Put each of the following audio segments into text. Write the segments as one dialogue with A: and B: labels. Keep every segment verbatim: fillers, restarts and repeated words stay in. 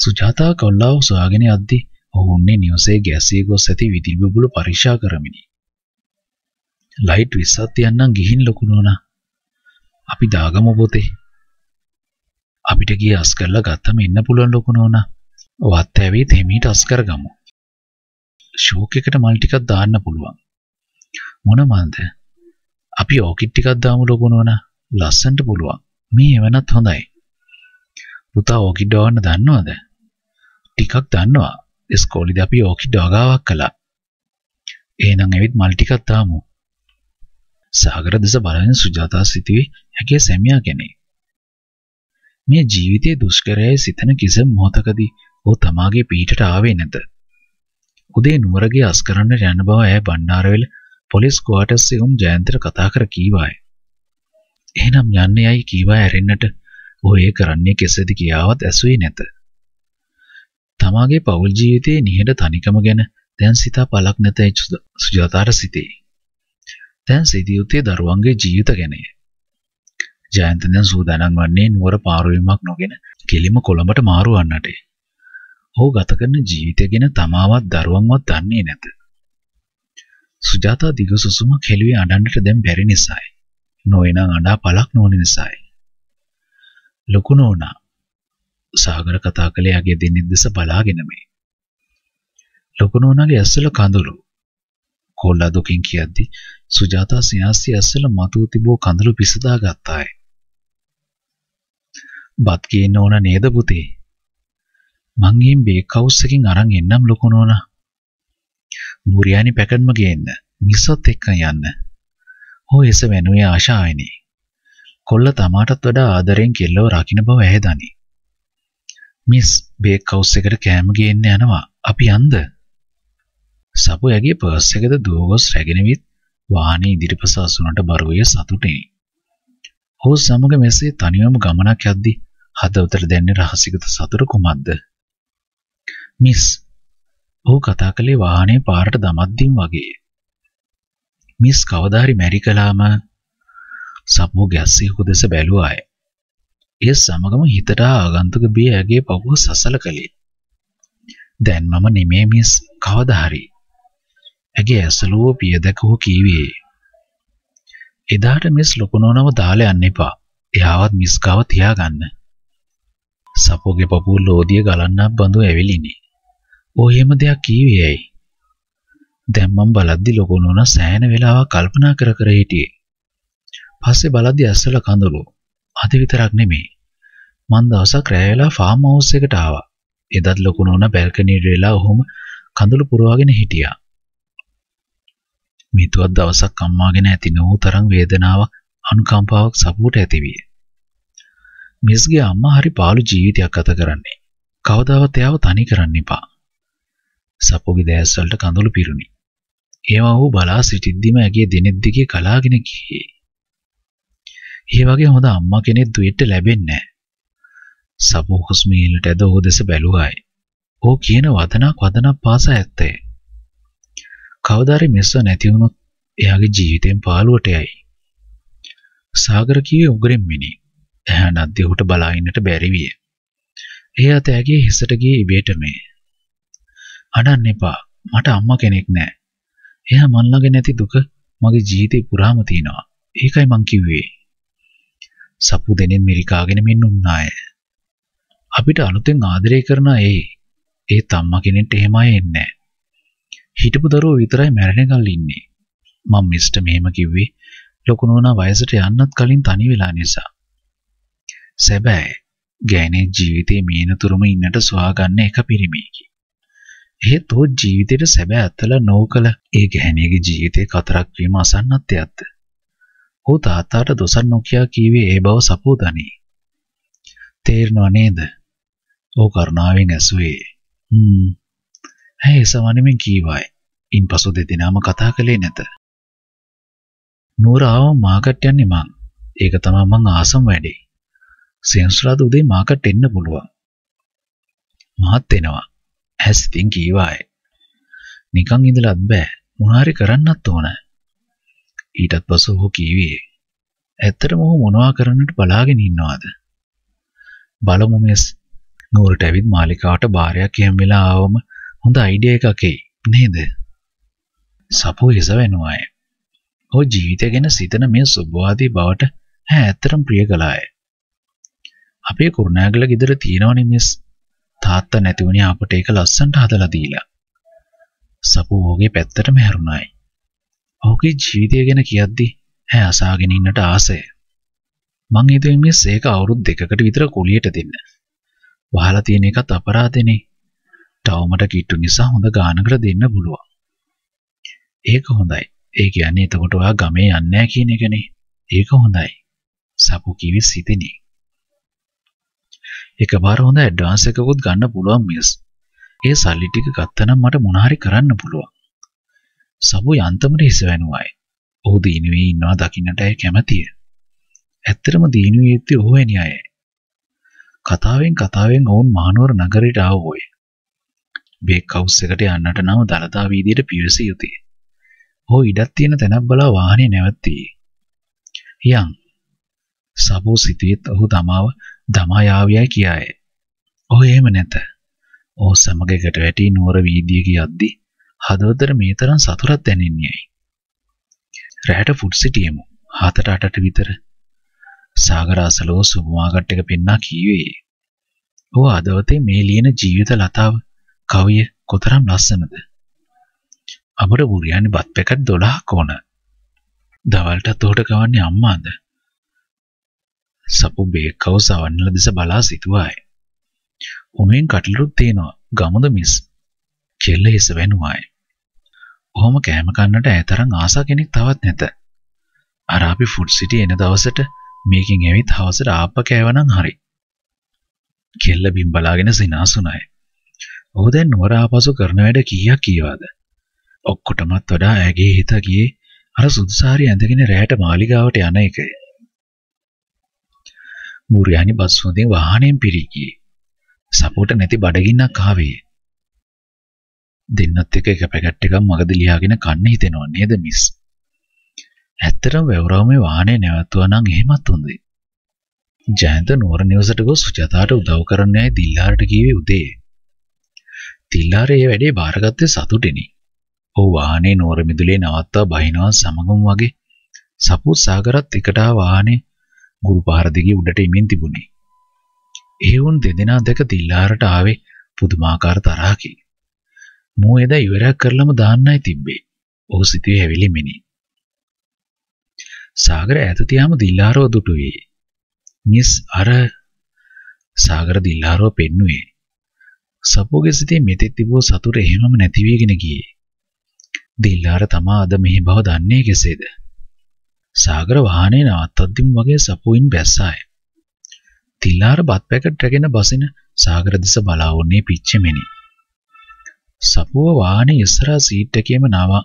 A: සුජාතා කොල්ලාව සොයාගෙන යද්දී ඔහු උන්නේ නිවසේ ගැසී ගොස් ඇති විදුලි බුබුළු පරීක්ෂා කරමිනි. ලයිට් විස්සක් තියන්නම් ගිහින් ලොකු නෝනා. අපි දාගමු පොතේ. අපිට ගිය අස් කරලා ගත්තම එන්න පුළුවන් ලොකු නෝනා. වත් ඇවිත් හිමීට අස් කරගමු. ෂෝක් එකට මල් ටිකක් දාන්න පුළුවන්. මොන මන්ද? අපි ඕකිඩ් ටිකක් දාමු ලොකු නෝනා. ලස්සනට පුළුවන්. මේ එවනත් හොඳයි. පුතා ඕකිඩ් වවන්න දන්නවද? ටිකක් දන්නවා. ඉස්කෝලේදී අපි ඕකිඩ් වගාවක් කළා. එහෙනම් ඇවිත් මල් ටිකක් දාමු. සාගර දෙස බලන සුජාතා සිතුවේ ඇගේ සැමියා කෙනෙක්. මේ ජීවිතයේ දුෂ්කරයයි සිතන කිසිම මොහොතකදී ඔහු තමාගේ පිටට ආවේ නැත. උදේ නුවරගේ අස් කරන්න යන බව ඇය බණ්ඩාරවෙල පොලිස් ක්වාටර්ස් එකම ජයන්තට කතා කර කීවාය. එහෙනම් යන්නේ යයි කීවා ඇරෙන්නට ඔහු ඒ කරන්නේ කෙසේද කියාවත් ඇසුවේ නැත. තමාගේ පෞල් ජීවිතයේ නිහඬ තනිකම ගැන දැන් සිතා පළක් නැතයි සුජාතාට සිතේ. දැන් සිටියුත්තේ දරුවන්ගේ ජීවිත ගැනය. ජයන්ත දැන් සූදානම් වන්නේ නුවර පාරුවීමක් නොගෙන කෙලිම කොළඹට මාරු වන්නට. ඔහු ගත කරන ජීවිතය ගැන තමාවත් දරුවන්වත් දන්නේ නැත. සුජාතා දිග සුසුමක් හෙළුවේ අඬන්නට දැන් බැරි නිසායි. නොවේනම් අඬා පළක් නොවන නිසායි. ලොකු නෝනා සාගර කතා කළේ යගේ දෙන්නෙක් දෙස බලාගෙන මේ. ලොකු නෝනාගේ ඇස්වල කඳුළු කොල්ලා දුකින් කියද්දී සුජාතා සිනාස්සිය ඇස්වල මතුව තිබූ කඳුළු පිසදා ගත්තාය. බත් ගේන්න ඕන නේද පුතේ? මං ගිහින් බේක් හවුස් එකකින් අරන් එන්නම් ලොකු නෝනා. බුරියානි පැකට්ම ගේන්න. මිස්සොත් එක්ක යන්න. හොය එස වෙනුවේ ආශාවයිනේ. කොල්ල තමාටත් වඩා ආදරෙන් කෙල්ලව රකින්න බව ඇය දනි. මිස් බේක් හවුස් එකට කෑම ගේන්න යනවා. අපි යන්ද? සපු යගේ පර්ස් එකද දුවගොස් රැගෙන විත් වාහනේ ඉදිරිපස අසුනට බරුවේ සතුටිනි. ඔහු සමග මෙසේ තනියම ගමනක් යද්දී හදවතට දැනෙන රහසිගත සතුට කුමක්ද? මිස් ඔහු කතා කළේ වාහනේ පාරට දමද්දීන් වගේ. මිස් කවදා හරි මැරි කළාම සපුව ගැස්සී හුදෙස බැලුවාය. ඒ සමගම හිතට ආගන්තුක බිය ඇගේ පපුව සසල කළේ. දැන් මම නෙමේ මිස් කවදා හරි. ඇගේ ඇසලුව පිය දැකෝ කීවේ. එදාට මිස් ලොකු නෝනව දාලා යන්න එපා. එයාවත් මිස් ගාව තියාගන්න. සපුවගේ පපුව ලෝදිය ගලන්නක් බඳු ඇවිලිනි. ඔය එහෙම දෙයක් කීවේ ඇයි? දැන් මම බලද්දි ලොකු නෝනා සෑහෙන වෙලාවක් කල්පනා කර කර හිටියේ. පස්සේ බලද්දි ඇස්වල කඳුළු. අද විතරක් නෙමෙයි. මං දවසක් රැය වෙලා ෆාම් හවුස් එකට ආවා. එදත් ලොකු නෝනා බැල්කනියට වෙලා ඔහොම කඳුළු පුරවාගෙන හිටියා. මිතුවත් දවසක් අම්මාගෙන ඇති නෝ තරම් වේදනාවක් අනුකම්පාවක් සපුවට ඇතිවිය. මිස්ගේ අම්මා හරි පාළු ජීවිතයක් ගත කරන්නේ. කවදාවත් එයාව තනි කරන්න එපා. සපුගේ දැස් වලට කඳුළු පිරුණි. ඒවා ඔහු බලා සිටිද්දිම ඇගේ දිනෙත් දිගේ කලාගෙන ගියේ. ඒ වගේ හොඳ අම්මා කෙනෙක් දුවෙට ලැබෙන්නේ නැහැ. සපු හුස්ම ඊළට ඇද ඔහු දෙස බැලුවායි. ඔහු කියන වදනක් වදනක් පාසා ඇත්තේ. කවදාරි මෙස්ව නැති වුණොත් එයාගේ ජීවිතෙන් පාළුවට යයි. සාගර කිව්වේ උගරෙන් මිනි. එහා නැද්දී ඔහුට බලා ඉන්නට බැරි විය. ඒ අත ඇගේ හිසට ගියේ ඉබේට මේ. අඬන්න එපා. මට අම්මා කෙනෙක් නැහැ. එයා මන් ළඟ නැති දුක මගේ ජීවිතේ පුරාම තියෙනවා. ඒකයි මං කිව්වේ. සපු දෙනෙන් මිරිකාගෙන මෙන්න උන්නාය. අපිට අලුතෙන් ආදරය කරන ඒ ඒ තම්මා කෙනෙක්ට එහෙමයි එන්නේ. හිටපු දරුවෝ විතරයි මැරෙනකල් ඉන්නේ. මම මිස්ටර් මෙහෙම කිව්වේ ලොකු නෝනා වයසට යන්නත් කලින් තනි වෙලා නිසා. සැබෑ ගෑණේ ජීවිතේ මේනතුරුම ඉන්නට සොයාගන්න එක පිරිමියෙකි. එහෙත් ඔහු ජීවිතේට සැබෑ අත්ල නොකල ඒ ගෑණියගේ ජීවිතේ කතරක් වීම අසන්නත් යද්ද. ඔහු තාත්තාට දොසක් නොකියා කීවේ ඒ බව සපුව දනී. තේරෙනව නේද? ඔහු කරුණාවෙන් ඇසුවේ. හ්ම්. ඇයි සමනෙමින් කීවායි. ඉන්පසු දෙදෙනාම කතා කළේ නැත. නූරාව මාකට් යන්නේ මං. ඒක තමයි මං ආසම වැඩේ. සෙන්සුරාදා උදේ මාකට් එන්න පුළුවන්. මාත් එනවා. ඇස්තින් කීවායි. නිකන් ඉඳලත් බෑ. මොනාරි කරන්නත් ඕන. ඊටත් පසු ඔහු කීවේ. ඇත්තටම ඔහු මොනවා කරන්නට බලාගෙන ඉන්නවද? බලමු මිස්. නూరుට ඇවිත් මාලිකාවට බාරයක් එහෙම වෙලා ආවම හොඳ අයිඩියා එකක් එයි නේද? සපු හිස වෙනුවාය. ඔය ජීවිතය ගැන සිතන මේ සුබවාදී බවට ඈ ඇත්තටම ප්‍රිය කළාය. අපේ කුරුණෑගල ගෙදර තියෙනවනේ මිස්. තාත්තා නැති වුණේ අපට ඒක ලස්සනට හදලා දීලා. සපු ඔහුගේ පැත්තටම හැරුණායි. ඔහුගේ ජීවිතය ගැන කියද්දි ඈ අසාගෙන ඉන්නට ආසය. මං හිතුවේ මිස් ඒක අවුරුදු දෙකකට විතර කුලියට දෙන්න. වහලා තියෙන එකත් අපරාධෙනේ. ටවුමට කිට්ටු නිසා හොඳ ගානකට දෙන්න පුළුවන්. ඒක හොඳයි. ඒ කියන්නේ එතකොට ඔයා ගමේ යන්නේ නැහැ කියන එකනේ. ඒක හොඳයි. සපු කිවි සිතෙනි. එකපාර හොඳ ඇඩ්වාන්ස් එකකුත් ගන්න පුළුවන් මිස්. ඒ සල්ලි ටික ගත්තනම් මට මොන හරි කරන්න පුළුවන්. සපු යන්තමට හිස වැනුවායි. ඔහු දීනුවේ ඉන්නවා දකින්නට ඇය කැමතිය. ඇත්තටම දීනුවේ ඉත්තේ ඔහු වෙනි අය. කතාවෙන් කතාවෙන් ඔවුන් මහනුවර නගරයට ආවෝය. බේක් හවුස් එකට යන්නට නම් දලදා වීදියට පිවිසිය යුතුය. ඔහු ඉඩක් තියෙන තැනක් බලා වාහනේ නැවැත්තියේ. යන් සපු සිටියත් ඔහු තමාව දමා යාවියයි කියාය. ඔහු එහෙම නැත. ඔහු සමග එකට වැටි නුවර වීදියේ ගියද්දී හදවතට මේ තරම් සතුටක් දැනෙන්නේයි. රැට ෆුඩ් සිටියෙමු. හතට අටට විතර. සාගර අසලෝ සුපර් මාකට් එක පෙන්නා කීවේ. ඔහු හදවතේ මේ ලියන ජීවිත ලතාව කවිය කොතරම් ලස්සනද. අපට බුරියානි බත් පැකට් දොළහක් ඕන. දවල්ටත් උඩ කවන්නේ අම්මාද. සපු බේක් හවුස් අවන්නල දෙස බලා සිටුවාය. උණුවෙන් කටලුත් තියෙනවා. ගමුද මිස්? කෙල්ල හිස වෙනුවාය. ඔහොම කෑම කන්නට ඇතරම් ආසා කෙනෙක් තවත් නැත. අර අපි ෆුඩ් සිටි එන දවසට මේකෙන් ඇවිත් හවසට ආප්ප කෑවනම් හරි. කෙල්ල බිම් බලාගෙන සිනාසුනාය. ඔහු දැන් නුවර ආපසු කරන වැඩ කීයක් කීවාද? ඔක්කොටමත් වඩා ඇගේ හිත ගියේ අර සුදුසාරි ඇඳගෙන රැයට මාලිගාවට යන එකයි. බුරියානි බස් හොඳින් වාහනයෙන් පිරී ගියේ. සපෝට නැති බඩගින්නක් ආවේ. දෙන්නත් එක එක පැකට් එකක් මගද ලියාගෙන කන්න හිතෙනවා නේද මිස්? ඇත්තටම වැවරාමේ වාහනේ නැවතුවා නම් එහෙමත් හොඳයි. ජයන්ත නුවර නිවසට ගොස් සුජාතාට උදව් කරන්න යයි දිල්ලාරට කිව්වේ උදේ. දිල්ලාර ඒ වැඩේ බාරගත්තේ සතුටිනි. ඔහු වාහනේ නුවර මිදුලේ නවත්වා බහිනවා සමගම වගේ සපුත් සාගරත් එකට ආ වාහනේ ගුරු පාර දිගේ උඩට ඉමින් තිබුණේ. ඒ වුන් දෙදෙනා දැක දිල්ලාරට ආවේ පුදුමාකාර තරහකි. මෝ එදා ඉවරයක් කරලම දාන්නයි තිබ්බේ. ඔහු සිතුවේ හැවිලිමිනි. සාගර ඈත තියාම දිල්ලාරව දුටුවේ. මිස් අර සාගර දිල්ලාරව පෙන්නුවේ. සපුගේ සිතේ මෙතෙක් තිබූ සතුට එහෙමම නැති වෙගෙන ගියේ. දිල්ලාර තමා අද මෙහි බව දන්නේ කෙසේද? සාගර වාහනේ නවත්තද්දිම වගේ සපුයින් බැස්සාය. දිල්ලාර බත් පැකට් රැගෙන බසින සාගර දෙස බලා වුණේ පිච්චෙමිනි. සපුව වාහනේ ඉස්සරහා සීට් එකේම නවා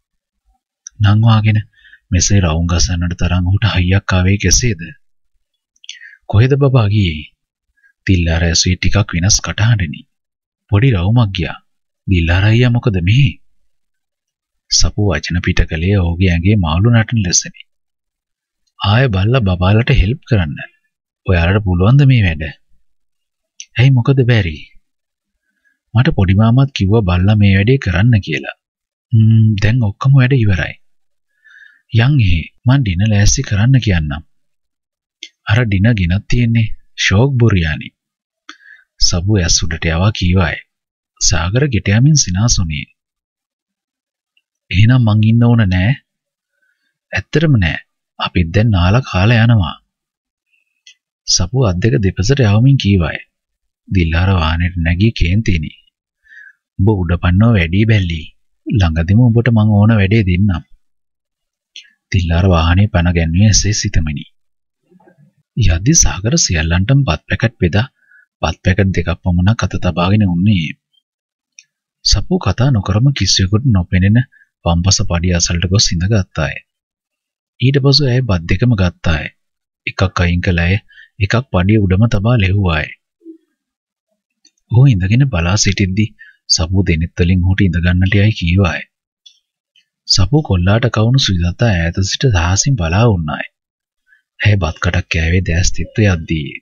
A: නංවාගෙන මෙසේ රවුම් ගසන්නට තරම් උට හයියක් ආවේ කෙසේද? කොහෙද බබා ගියේ? දිල්ලාර ඇසී ටිකක් වෙනස් කටහඬෙනි. පොඩි රවුමක් ගියා. දිල්ලාර අයියා මොකද මෙහි? සපු වචන පිට කලේ ඔහුගේ ඇඟේ මාළු නටන ලෙසනි. ආය බල්ලා බබාලට හෙල්ප් කරන්න. ඔයාලට පුළුවන්ද මේ වැඩ? ඇයි මොකද බැරි? මට පොඩි මාමත් කිව්වා බල්ලා මේ වැඩේ කරන්න කියලා. ම්ම් දැන් ඔක්කොම වැඩ ඉවරයි. යන් එහෙ මං ඩින ලෑස්ති කරන්න කියන්නම්. අර ඩින ගෙනත් තියෙන්නේ ෂෝක් බුරියානි. සබු ඇස් උඩට යවා කීවාය. සාගර ගෙට යමින් සිනාසුනේ. එහෙනම් මං ඉන්න ඕන නෑ. ඇත්තටම නෑ. අපිත් දැන් නාලා කාලා යනවා. සපු අත් දෙක දෙපසට යවමින් කීවාය. දිල්ලාර වාහනේට නැගී කේන්තිනි. ඔබ උඩපන්නව වැඩි බැල්ලි. ළඟදිම ඔබට මං ඕන වැඩේ දෙන්නම්. දිල්ලාර වාහනේ පන ගැන්වුවේ එසේ සිතමිනි. යද්දි සාගර සියල්ලන්ටම බත් පැකට් බෙදා බත් පැකට් දෙකක් පමණක් අත තබාගෙන උන්නේ. සපු කතා නොකරම කිසියෙකුට නොපෙනෙන වම්පස පඩිය අසලට ගොස් ඉඳගත්තාය. ඊට පසු ඇය බත් දෙකම ගත්තාය. එකක් අයින් කළ ඇය එකක් පඩිය උඩම තබා ලෙව්වාය. ඔහු ඉඳගෙන බලා සිටිද්දී සපු දෙනෙත් වලින් ඔහුට ඉඳ ගන්නට යයි කීවාය. සපු කොල්ලාට කවුණු සුජාතා ඈත සිට සාහසින් බලා වුණාය. ඇය බත් කටක් කෑවේ දැස් තිත්ව යද්දී